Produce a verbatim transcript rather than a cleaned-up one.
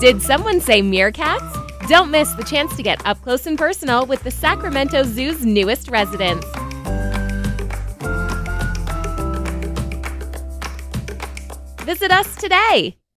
Did someone say meerkats? Don't miss the chance to get up close and personal with the Sacramento Zoo's newest residents. Visit us today!